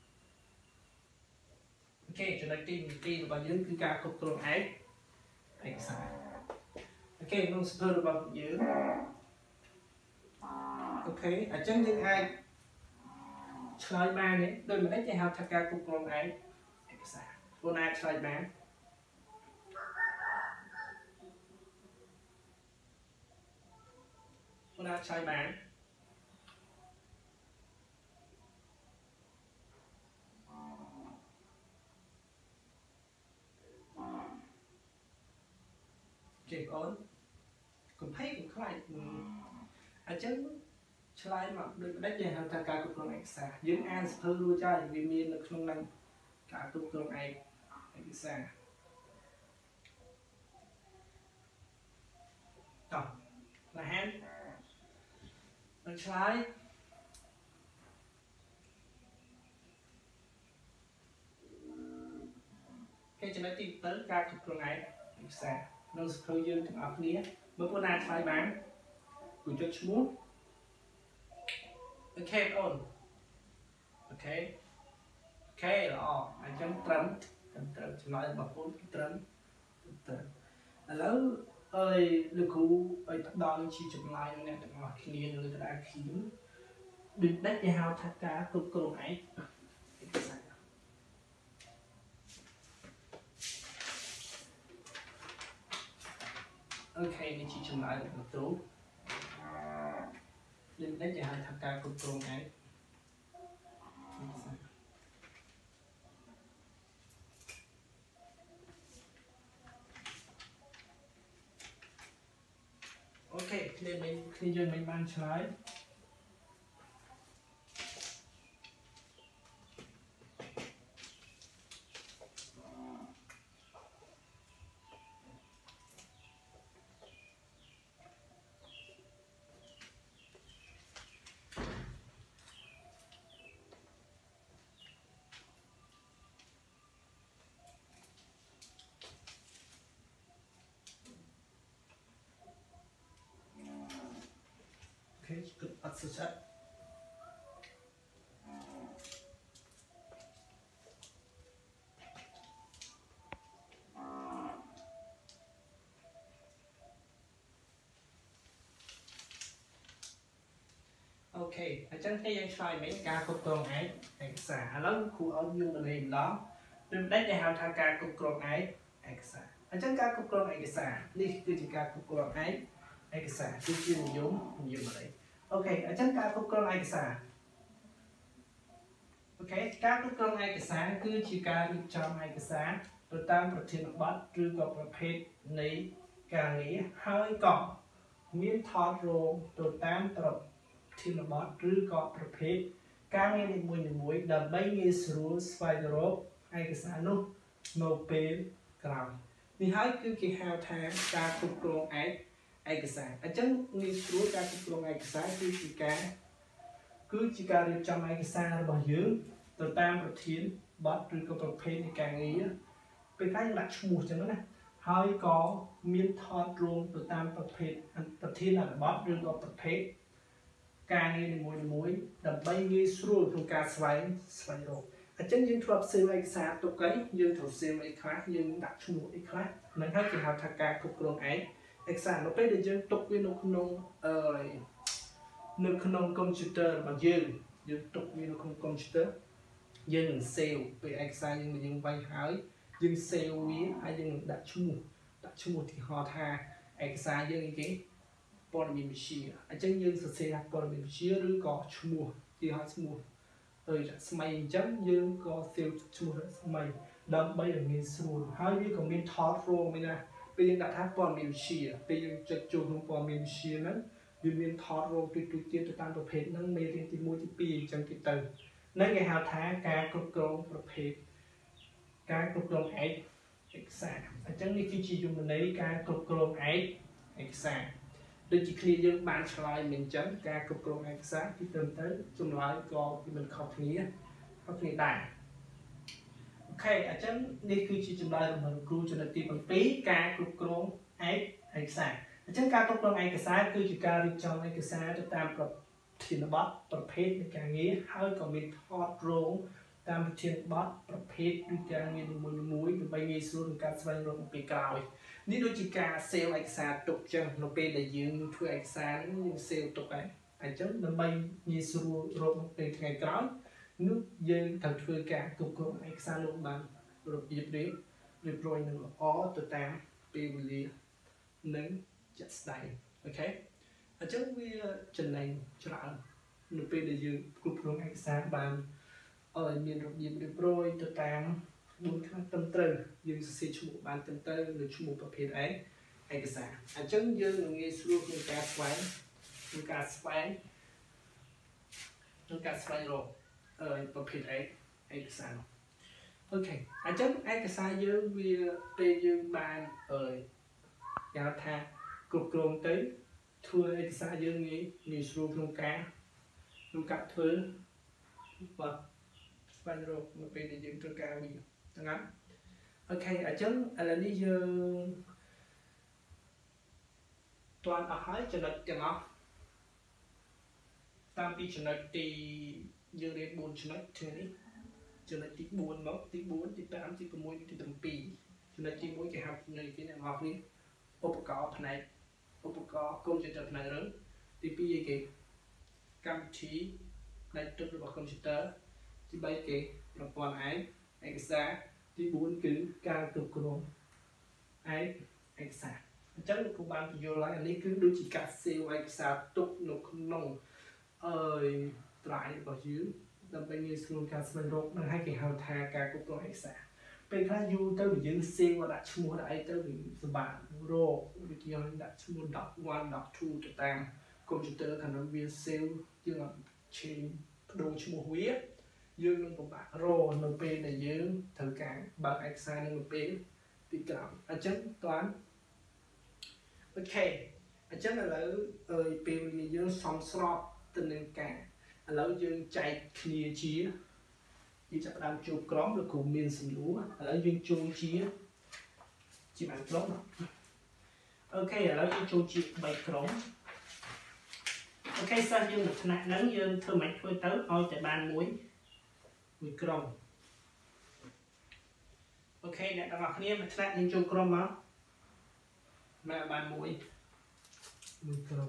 អូខេចំណុចទី 7 របស់យើងគឺការគ្រប់គ្រងឯកសារអូខេក្នុងសិភៅរបស់យើងអូខេអញ្ចឹងយើងអាចឆ្លើយបានទេដោយមិនអាចគេហៅថាការគ្រប់គ្រងឯកសារខ្លួនអាចឆ្លើយបានខ្លួនអាចឆ្លើយបានចេះអូនកុំភ័យកុំខ្លាចអញ្ចឹងឆ្លើយមកដូចមិនដេចគេហៅថាការគ្រប់គ្រងឯកសារយើងអានសភៅរួចហើយវាមាននៅក្នុងនឹងការគ្រប់គ្រងឯកសារតោះលះហាន bạn trái cái cho nó tìm tới ca cục luôn ấy xa nó khơi dương trong ọc nia mới có na trái bán của cho chú ok ổn ok ok là anh chấm trấn trấn trấn chỉ nói bằng bốn trấn trấnแล้วเอ้ยลูกคูเอ้ยดอนชีจุดลายเนี่ยแต่ว่าคลีนเลยก็ได้คลีนดึงได้ที่หาทักกะกรุบกรุบไอ้โอเคนี่ชีจุดลายประตูดึงได้ที่หาทักกะกรุบกรุบไอ้โอเคเคลียร์ไม่เคลียร์ไม่บ้านใช้โอเคกดอัดสุดโอเคอาจารย์ที่ยังใช้ไม่การกดกรองไอ้เอกสารแล้วครูเอาอยู่ในนี้ล้อดึงได้ที่หาทักกะกรุบกรุบไอ้เอกสารอาจารย์การกดกรองเอกสารนี่คือการกดกรองไอ้เอกสารที่ชื่อยุ่งยุ่งอะไรโอเคอาจารย์การกดกรองเอกสารโอเคการกดกรองเอกสารคือการรีบจำเอกสารตัวตามประเทศบัตรหรือกับประเภทในการนี้ให้ก่อนมีทอดโรงตัวตามตรวจที่ระบาดหรือก็ประเภทการเงินในมวยในมวยดับเบิลเงินสูงสไปเดอร์เอกสารนู้โนเปลกล่าวนี่ให้คือการหาทางการกดกรองเอกเอกสารอาจารย์เงินสูงการกดกรองเอกสารคือการคือการเรียนจำเอกสารระบาดเยอะตัวตามประเทศบัตรหรือก็ประเภทในการเงินเป็นการหลักชั่วโมงจังนะให้ก็มีทอดรวมตัวตามประเภทประเทศระบาดหรือก็ประเภทการเงินในมวยในมวยดับเบิลเงินสูงของการสไลด์สไลด์โรอาจารย์ยังทดเซลล์เอกสารตัวนี้ยังทดเซลล์อีกครั้งยังดักชั่วโมงอีกครั้งนั่นคือการหาทางการกดกรองไอเอกสารเราไปเดี๋ยวยังตกวินขนมเอ่อนึกขนมคอมพิวเตอร์บางยังยังตกวินขนมคอมพิวเตอร์ยังเซลล์ไปเอกสารยังยังไปหายยังเซลล์วิ่งให้ยังดักชั่วโมงดักชั่วโมงที่หาทางเอกสารยังอีกปอนมีมิชีอาจารย์ยืนสุดเสียปอนมีมิชีหรือก็ชั่วโมงที่หาชั่วโมงเออสมัยจังยืนก็เซลล์ชั่วโมงสมัยดับไปอย่างนี้สูงหายืนก็มีทอดโรงไม่นะไปยังดักทักปอนมีมิชีไปยังจัดจูของปอนมีมิชีนั้นยืนมีทอดโรงตุยตุยเตี้ยตามประเภทนั้นไม่เรียนที่มูที่ปีจังที่เติมนั่นไงหาท้าการกดกรองประเภทการกดกรองเอกสารอาจารย์นี่คือจีจุมันในการกดกรองเอกสารโดยจีเคลียร์ยังบานชลายเหมือนจังการกดกรองเอกสารที่เติมเติมจุ่มลายก็ที่มันเข้าทีนี้เข้าทีได้โอเคอาจารย์นี่คือจีจุ่มลายของครูจนตีบังปีการกดกรองเอกสารอาจารย์การกดกรองเอกสารคือจีการรีจองเอกสารตามประทินบัตประเภทในการนี้ให้ก็มีทอดโรงตามประทินบัตประเภทด้วยการเงินมวยมวยหรือใบเงินส่วนการสบายลงไปกล่าวนี่โดยจีการเซลล์เอกสารตกจังเราเป็นได้ยืมช่วยเอกสารยังเซลล์ตกไปอาจจะนำใบเงินส่วนลงไปไงกล่าวนึกยืมทางช่วยการกดกรองเอกสารลงบางระเบียบเรียบเรียบร้อยหนึ่งอ๋อตัวตามเป็นเรียหนึ่งจัดได้โอเคอาจจะวิจันในฉลาดนึกเป็นได้ยืมกดกรองเอกสารบางเออมีระเบียบเรียบร้อยตัวตามบุญข้างต้นเติมยืนสี่ชั่วโมงบานต้นเติมหรือชั่วโมงประเภทไอ้เอกสารอาจจะยืนในส่วนของการสไลด์ของการสไลด์ของการสไลด์โลเออประเภทไอ้เอกสารโอเคอาจจะเอกสารยืนวิเป็นยืนบานเออยาวทางกรุบกรองtới thưa hay xa dương nghĩ nghỉ xuống trong cá trong cá thưa và và rồi một bên để dựng trong cá mình ngắn ok ở chân là đi dương toàn ở hai chân lệch chẳng không tam pi chân lệch thì dương đến bốn chân lệch thế này chân lệch tí bốn mốc tí bốn tí tám tí mười tí tầm pi chân lệch tí mỗi cái học này cái này học điอุปกรณ์nàyอุปกรณ์คอมพิวเตอร์này lớn tí pi cái cam trí này trongระบบคอมพิวเตอร์tí bay cáiประกอบไอ้เอกสารtí bốnคือการตรวจกรองไอ้เอกสารchắc là các bạn vô lại anh ấy cứ đôi chỉ cả siêu ếch xa tục nó không nông ơi lại vào dưới đâm bên như xuống cả sân rộng đang hai cái hào thà cả của con ếch xa bên khác du tới bị dưới siêu và đặt mua đại tới bị sờ bạn rô bị kia đặt mua đọc one đọc two cho tang computer thành nó viên siêu nhưng mà trên đồ mua huyết dương nó của bạn rô nó bên này dương thử cả bạn ếch xa nó bên thì cảm anh chắc toán ok អញ្ចឹងឥឡូវអើយពេលយើងសំស្របទៅនឹងការឥឡូវយើងចែកគ្នាជាយើងចាប់ផ្ដើមជួបក្រុមលោកគ្រូមានសំណួរឥឡូវយើងចូលជាជាបានក្រុមអូខេឥឡូវយើងចូលជាបីក្រុមអូខេសិស្សយើងមួយថ្នាក់ហ្នឹងយើងធ្វើមិនធ្វើទៅឲ្យតែបានមួយមួយក្រុមអូខេអ្នកទាំងអស់គ្នាមួយថ្នាក់យើងចូលក្រុមមកមកបានមួយមួយក្រុម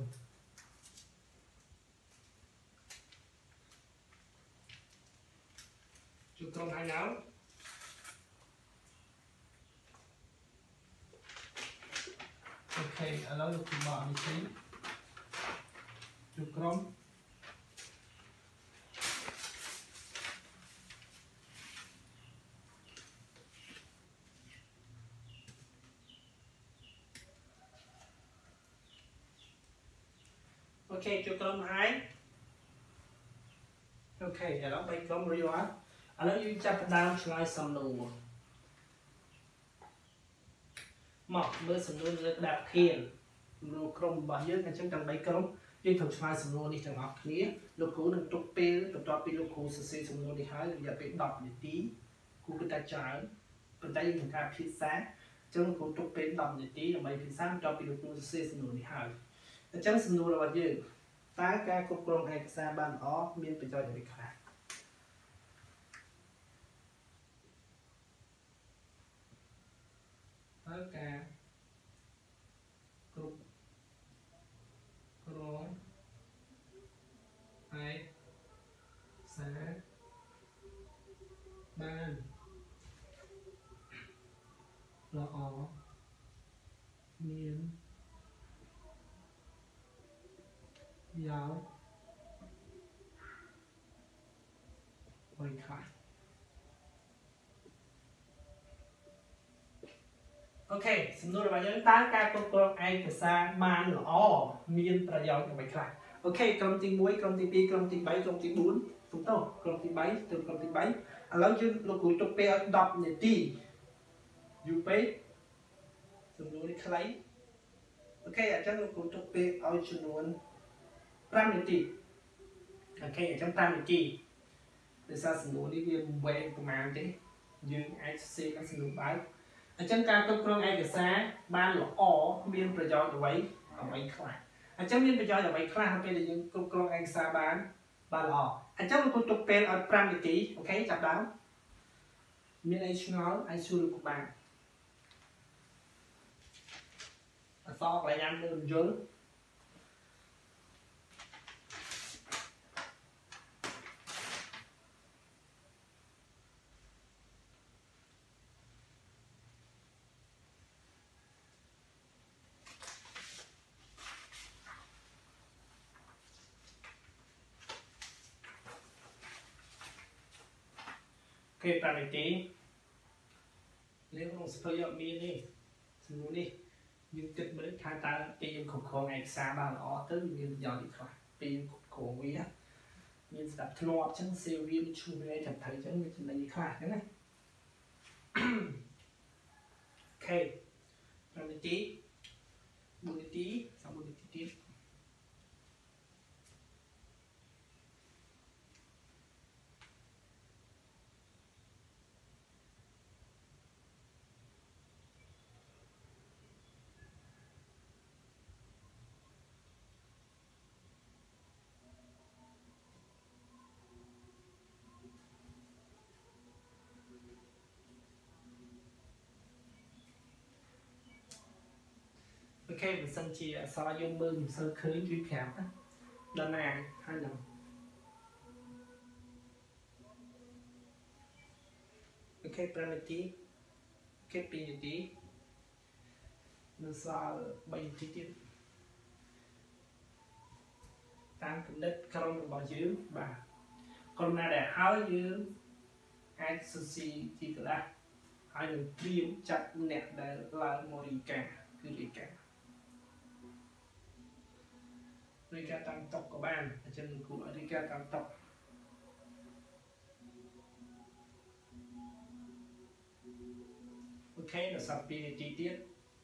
ចូលក្រុមហើយnowអូខេឥឡូវលោកគ្រូបកនេះទីចូលក្រុមអូខេចូលក្រុមហើយអូខេឥឡូវបីក្រុមរួចហើយឥឡូវយើងចាប់ផ្ដើមឆ្លើយសំណួរមកមើលសំណួរលើក្តារខៀនសំណួរក្រុមរបស់យើងអញ្ចឹងទាំងបីក្រុមយើងត្រូវឆ្លើយសំណួរនេះទាំងអស់គ្នាលោកគ្រូនឹងទុកពេលបន្ទាប់ពីលោកគ្រូសរសេរសំណួរនេះហើយរយៈពេលដប់នាទីគ្រូគិតថាច្រើនប៉ុន្តែយើងនឹងការភាសាអញ្ចឹងគ្រូទុកពេលដប់នាទីដើម្បីភាសាបន្ទាប់ពីលោកគ្រូសរសេរសំណួរនេះហើយអញ្ចឹងសំណួររបស់យើងតើការគ្រប់គ្រងឯកសារបានល្អមានប្រយោជន៍អ្វីខ្លះតើការគ្រប់គ្រងឯកសារបានល្អមានយ៉ាងអ្វីខ្លះអូខេសំណួររបស់យើងតើការគ្រប់គ្រងឯកសារបានល្អមានប្រយោជន៍អ្វីខ្លះអូខេក្រុមទីមួយក្រុមទីពីរក្រុមទីបីក្រុមទីបួនទុកទៅក្រុមទីបីទៅក្រុមទីបីឥឡូវយើងលោកគ្រូទុកពេលឲ្យដប់នាទីយូរពេកសំណួរនេះខ្លីអូខេអញ្ចឹងលោកគ្រូទុកពេលឲ្យចំនួន5នាទីអូខេអញ្ចឹង5នាទីដោយសារសំណួរនេះវាវែងប្រហែលទេយើងអាចសរសេរcácសំណួរបែបអញ្ចឹងការគ្រប់គ្រងឯកសារបានល្អមានប្រយោជន៍អ្វីអ្វីខ្លះអញ្ចឹងមានប្រយោជន៍អ្វីខ្លះពេលដែលយើងគ្រប់គ្រងឯកសារបានបានល្អអញ្ចឹងលោកគ្រូទុកពេលឲ្យ5នាទីអូខេចាប់ដើមមានអីឆ្ងល់អាចសួរលោកគ្រូបានអសកន្លែងញ៉ាំទៅយល់គេ5នាទីនេះក្នុងសភៅយកមាននេះសំណួរនេះយើងគិតមើលថាតើពេលយើងគ្រប់គ្រងឯកសារបានល្អទៅមានប្រយោជន៍ខ្លះពេលយើងគ្រប់គ្រងវាមានស្ដាប់ធ្នាប់អញ្ចឹងសេវាមានឈ្មោះវាចាំត្រូវអញ្ចឹងមានចំណេញខ្លះអញ្ចឹងណាអូខេ5នាទី4នាទី34នាទីទៀត ok mình xin chị so dung mương sơ khơi duy khám lần này hai lần ok primity ok pinity nó so bảy chi tiết tam cụm đất không bao nhiêu và còn nào để hỏi như ai sushi thì là hai đường phim chặt nẹt để là một đi cả cứ đi cả đi ra tăng tốc của bạn ở trên cụ ở đi ra tăng tốc ok là sắp đi chi tiết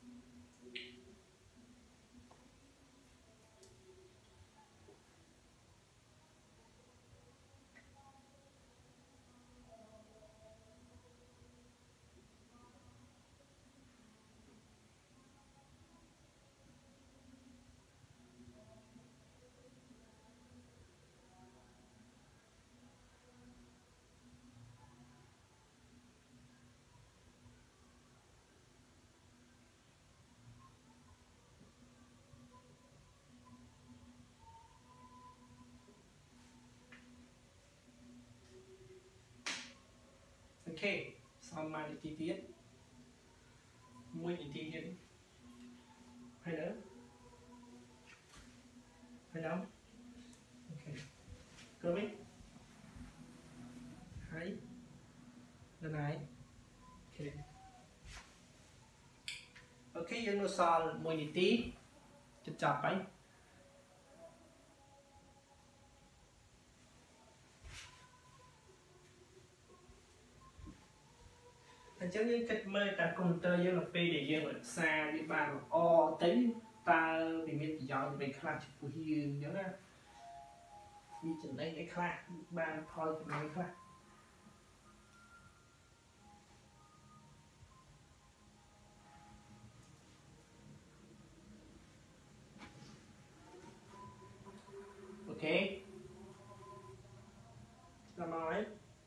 ok xong mai chi tiết mỗi chi tiết hay nữa hay đâu ok cơ biết hay lần này ok ok dân nó so mỗi tí chụp chọc ấy chứ những cách mê ta cùng tơ dân là p để dân ở xa đi bàn o tính ta vì mình chỉ dọn về khá chụp của hiền nhớ nè đi chừng đấy cái khá bàn thôi chụp đấy khá ok ta nói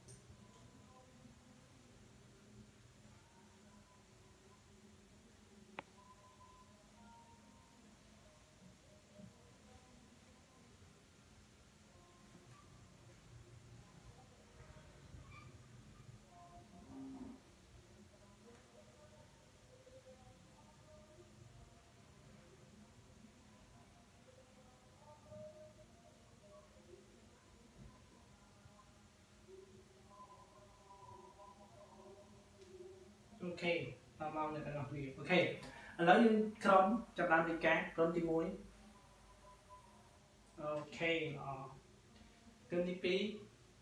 ok ta mau này là gì ok lấy những cron chập đám đi cá cron tí muối ok ờ cơm đi pí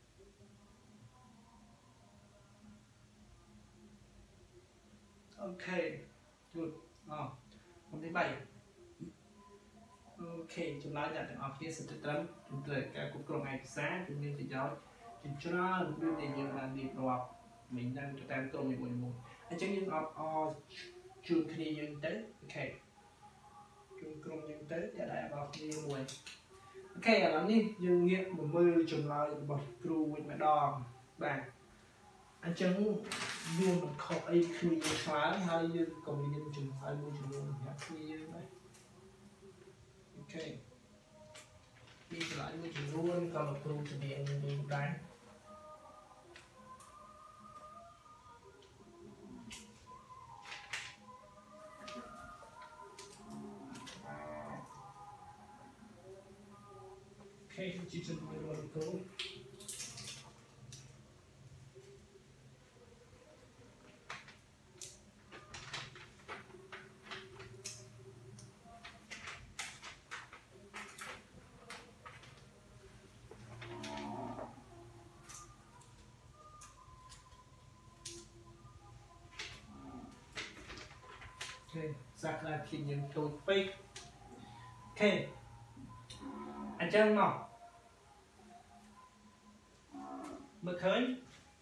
ok good ờ không thứ bảy ok chúng ta đặt ở phía sự tấn chúng ta cả cục cron này sáng chúng mình thì giáo chúng cho nó đưa tiền nhiều là đi vào mình đang cho tam cron mình buồn buồn anh chẳng những ở ở trường khi dân tới ok trường cron dân tới để đại vào khi mùi ok là ní dương nghĩa một mươi chùm lại bật cru với mẹ đòn bạn anh chẳng dương một khó ấy khi dương xóa hai dương còn đi nhân chùm hai mươi chùm luôn nhé khi dương này ok đi lại mươi chùm luôn còn một cru chùm điện như đây ok chỉ chùm điện luôn cru ok sạc là khi những tôi fake ok anh chân nào mới khơi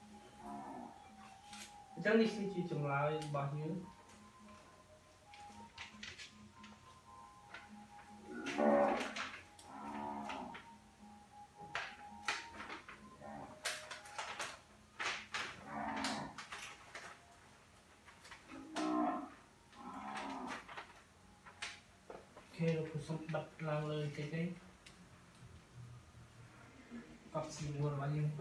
anh chân đi xin chỉ chừng lại bao nhiêu เราผสมบัตรเราเลยcái đấy có gì buồn bao nhiêu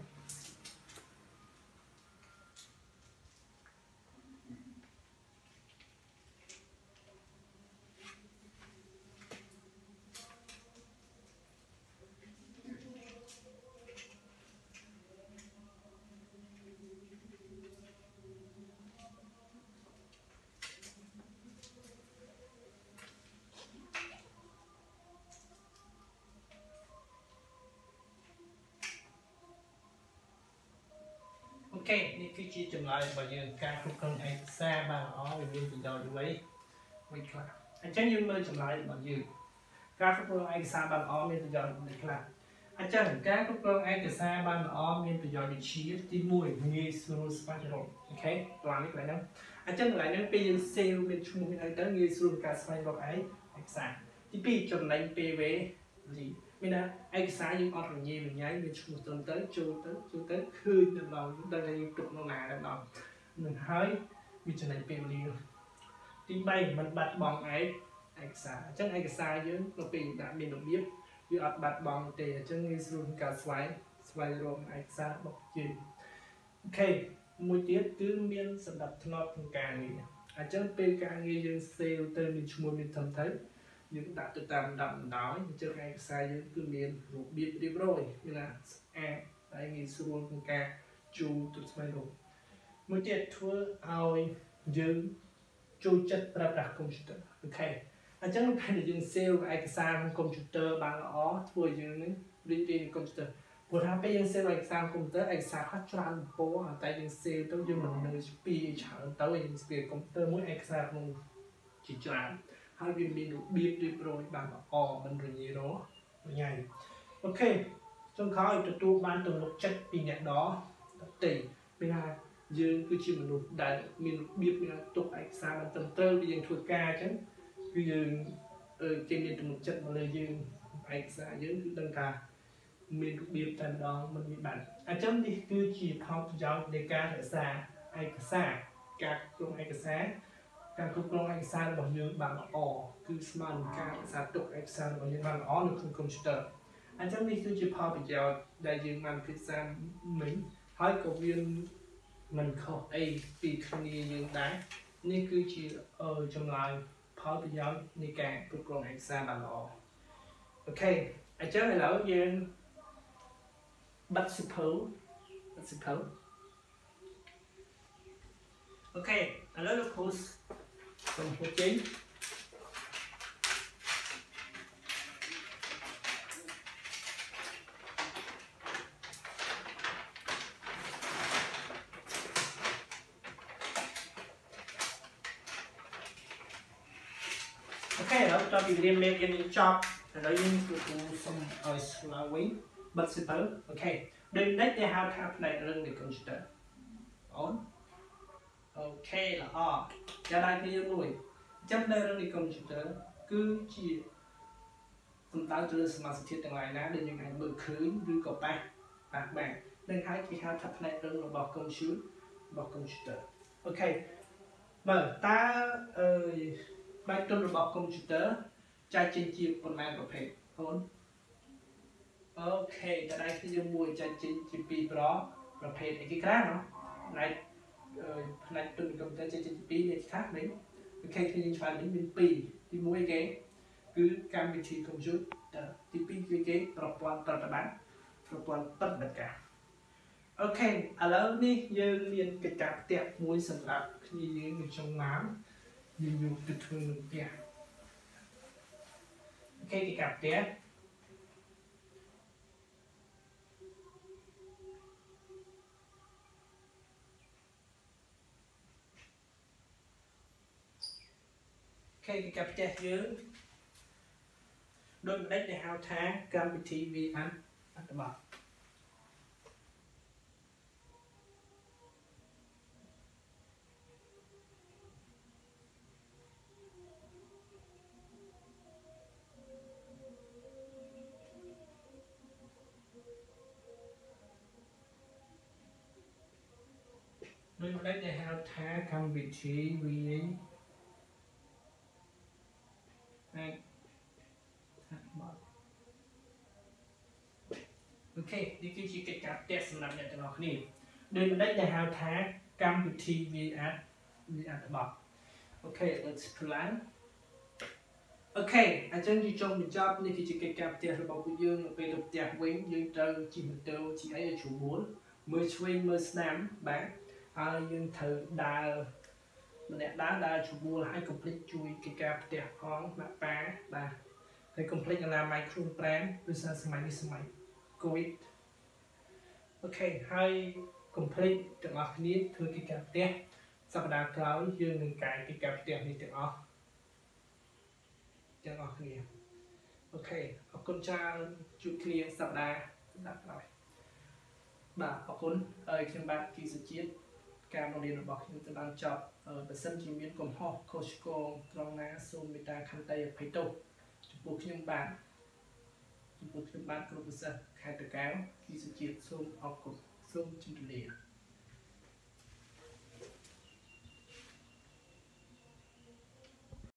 ok នេះគឺជាចម្លើយរបស់យើងការគ្រប់គ្រងឯកសារបានល្អវាមានប្រយោជន៍អ្វីមួយខ្លះអញ្ចឹងយើងមើលចម្លើយរបស់យើងការគ្រប់គ្រងឯកសារបានល្អមានប្រយោជន៍មួយខ្លះអញ្ចឹងការគ្រប់គ្រងឯកសារបានល្អមានប្រយោជន៍ដូចជាទីមួយងាយស្រួលស្វែងរកអូខេតាមនេះកន្លែងហ្នឹងអញ្ចឹងកន្លែងហ្នឹងពេលយើង save មានឈ្មោះមានអីទៅងាយស្រួលការស្វែងរកឯកសារទីពីរចំណេញពេលវេលាមានថាឯកសារយើងអត់រញ៉េរញ៉ៃមានឈ្មោះត្រឹមទៅចូលទៅចូលទៅឃើញទៅដល់ដឹងថាយើងទុកនៅណាទៅដល់នឹងហើយវាចំណេញពេលវេលាទីបីមិនបាត់បង់ឯកសារអញ្ចឹងឯកសារយើងទៅពេលដាក់មានរបៀបវាអត់បាត់បង់ទេអញ្ចឹងងាយស្រួលក្នុងការស្វែងស្វែងរកឯកសាររបស់យើងអូខេមួយទៀតគឺមានសម្រាប់ធ្នាប់ក្នុងការងារអញ្ចឹងពេលការងារយើង save ទៅមានឈ្មោះមានត្រឹមត្រូវយើងដាក់ទៅតាមដំណដោយអញ្ចឹងឯកសារយើងគឺមានរបៀបរៀបរយមានថាស្អាតហើយងាយស្រួលក្នុងការជួលទៅស្វែងរកមួយទៀតធ្វើឲ្យយើងចូលចិត្តប្រើប្រាស់កុំព្យូទ័រអូខេអញ្ចឹងពេលដែលយើង save ឯកសារក្នុងកុំព្យូទ័របានល្អធ្វើឲ្យយើងនឹងរីករាយនឹងកុំព្យូទ័រព្រោះថាពេលយើង save ឯកសារកុំព្យូទ័រឯកសារខ្លះច្រើនពណ៌តែយើង save ទៅយើងមិននៅស្ពីច្រើនទៅយើងស្ពីកុំព្យូទ័រមួយឯកសារក្នុងជាច្រើនហើយវាមានរបៀបរៀបរយបានល្អមិនរញ៉េរញ៉ៃអូខេចុងក្រោយទទួលបានទំនុកចិត្តពីអ្នកដទៃពេលថាយើងគឺជាមនុស្សដែលមានរបៀបមានទុកឯកសារបានត្រឹមត្រូវពីយើងធ្វើការអញ្ចឹងគឺយើងគេមានទំនុកចិត្តមកលើយើងឯកសារយើងគឺដឹងថាមានរបៀបតែម្ដងមិនមានបាត់អញ្ចឹងនេះគឺជាផលប្រយោជន៍នៃការរក្សាឯកសារការគ្រប់ឯកសារការគ្រប់គ្រងឯកសាររបស់យើងបានល្អគឺស្មើនឹងការរក្សាទុកឯកសាររបស់យើងបានល្អនៅក្នុងកុំព្យូទ័រអញ្ចឹងនេះគឺជាផលប្រយោជន៍ដែលយើងបានពិភាក្សាមិញហើយក៏វាមិនខុសអីពីគ្នាយើងដែរនេះគឺជាចម្លើយផលប្រយោជន៍នៃការគ្រប់គ្រងឯកសារបានល្អអូខេអញ្ចឹងឥឡូវយើងបិទសិភៅបិទសិភៅអូខេឥឡូវលោកគ្រូសូមហៅចេញអូខេឥឡូវតពីរៀនមេរៀនចប់ឥឡូវយើងគឺគ្រូសូមឲ្យស្លាវិញបិទសិភៅអូខេដូចនេះគេហៅថាផ្នែករឿងនៃកុំព្យូទ័រអូនអូខេល្អចាដៃគ្នាមួយអញ្ចឹងនៅរឿងនៃកុំព្យូទ័រគឺជាសំដៅទៅលើសមាសធាតុទាំងឡាយណាដែលយើងអាចមើលឃើញឬក៏ប៉ះប៉ះបាននឹងហើយគេហៅថាផ្នែករឿងរបស់កុំព្យូទ័ររបស់កុំព្យូទ័រអូខេមើលតើអឺបែបទុនរបស់កុំព្យូទ័រចែកចេញជាប៉ុន្មានប្រភេទអូនអូខេតែដៃគ្នាមួយចែកចេញជាពីរប្រប្រភេទអីគេខ្លះណោះផ្នែកផ្នែកទុនកុំព្យូទ័រចែកចេញជាពីរនេះខ្លះវិញអូខេគ្នាយើងឆ្លើយនេះមានពីរទីមួយគេគឺកម្មវិធីកុំព្យូទ័រទីពីរគឺគេប្រព័ន្ធប្រតិបត្តិប្រព័ន្ធបិទបិទការអូខេឥឡូវនេះយើងមានកិច្ចការផ្ទះមួយសម្រាប់គ្នាយើងនៅក្នុងម៉ោងយើងយកទៅធ្វើនៅផ្ទះអូខេកិច្ចការផ្ទះកិច្ចការផ្ទះយើងដូចម្ដេចដែលហៅថាកម្មវិធី វី អាន អត្ថបទដូចម្ដេចដែលហៅថាកម្មវិធី វី អាន ok đi cái chỉ cái cặp test làm nhận cho nó này đây mình đấy là hào tháng cam bị thi vì ad vì ad bọc ok let's plan ok anh chân đi trong mình job đi cái cái cặp test bọc của dương về được test với dương trâu chỉ một trâu chỉ ấy ở chủ bốn mười swing mười snap bán à dương thử đào mình đã đá đá chủ bốn là hai complete chui cái cặp test con mã ba là hay complete là micro brand từ sáng sớm đi sớm covid ok ហើយ complete ទាំងអស់គ្នាធ្វើកិច្ចការផ្ទះសប្តាហ៍ក្រោយយើងនឹងកាយកិច្ចការផ្ទះនេះទាំងអស់ទាំងអស់គ្នាអូខេអរគុណច្រើនជួបគ្នាសប្តាហ៍ស្ដាប់ក្រោយបាទអរគុណហើយខ្ញុំបាទគីសុជាតិការបង្រៀនរបស់ខ្ញុំទៅដល់ចប់បើសិនជាមានកំហុសខុសឆ្គងត្រង់ណាសូមមេត្តាខន្តីអភ័យទោសចំពោះខ្ញុំបាទចំពោះខ្ញុំបាទគ្រូពិសេសខេត្តតាកែវគីសុជាតិសូមអរគុណសូមជម្រាបលា